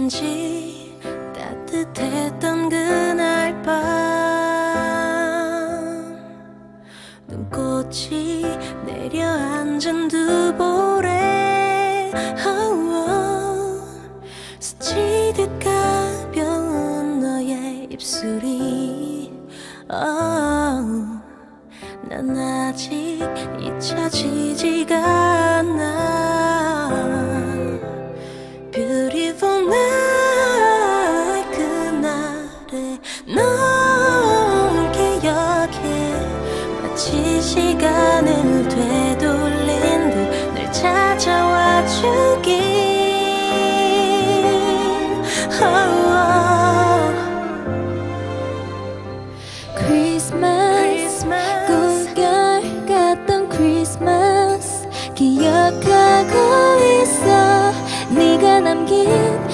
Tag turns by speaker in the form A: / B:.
A: 어쩐지 따뜻했던 그날 밤 눈꽃이 내려앉은 두 볼에 스치듯 가벼운 너의 입술이 난 아직 잊혀지지가 않아. Beautiful night 그날의 넌 기억해. 마치 시간을 되돌린 듯 널 찾아와 주길. Christmas 꿈결 같던 Christmas 기억하고 있어. 네가 남긴